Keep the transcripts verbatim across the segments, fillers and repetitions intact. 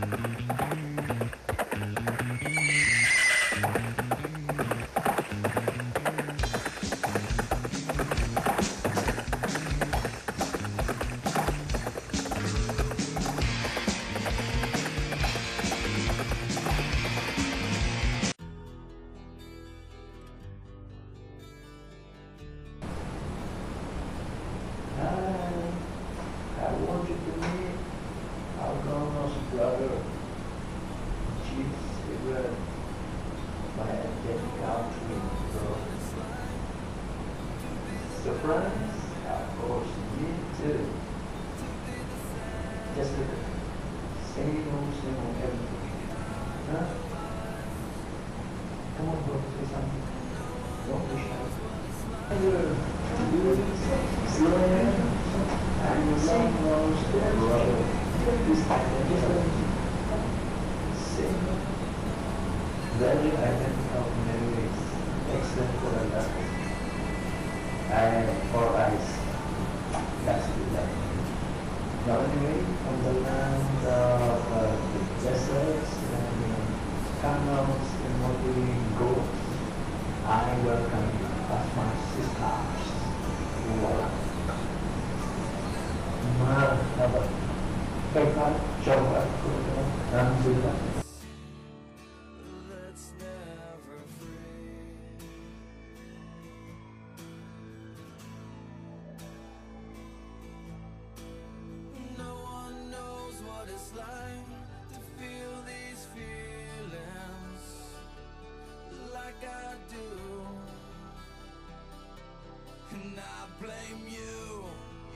I want you to meet Algono's brother, Chief Stewart, my dead country girl. Surprise? Of course, me too. Just look at it. Same old, same old everything. Huh? Come on, bro, say something. Don't be shy. Hello. I'm the same rose brother. This time, same. Very identical memories, except for the last. And for eyes. That's the left. Now anyway, on the land of uh, the deserts and uh, camels and what go, I welcome you as my sisters. Voila. Marhaba. Berkat, coba, alhamdulillah. I do, and I blame you.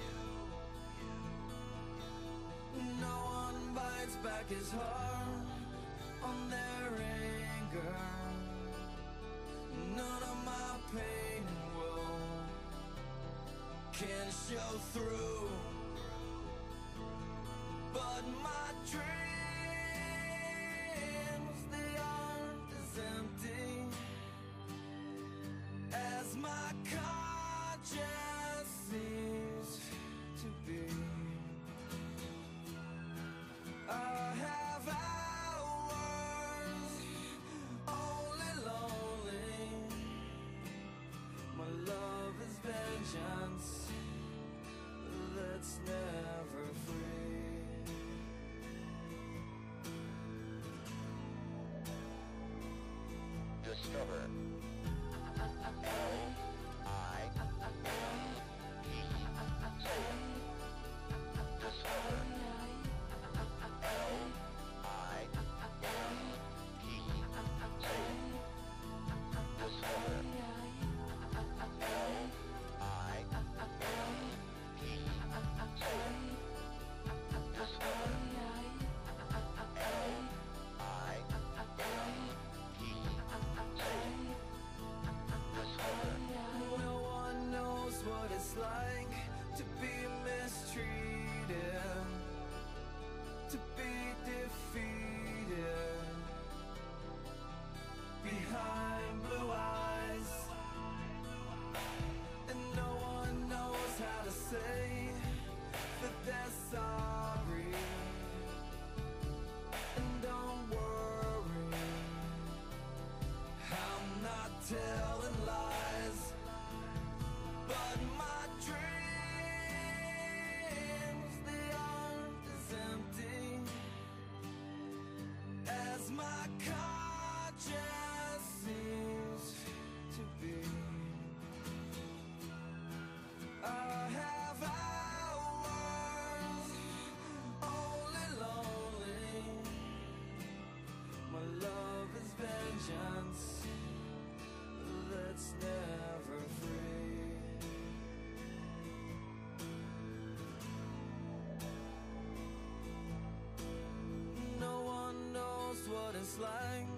No one bites back his heart on their anger. None of my pain and woe can show through, but my dreams, they aren't as empty as my conscience seems to be. I have hours only lonely. My love is vengeance that's never free. Discover. L I M E T. Discover. L I M E T. Discover. L I M E T. Discover. L I M E T. No one knows what it's like to be mistreated, to be defeated behind blue eyes, and no one knows how to say that they're sorry. And don't worry, I'm not telling lies, but my dreams, they aren't as empty as my conscience seems to be. I have hours only lonely. My love is vengeance that's never free. No one knows what it's like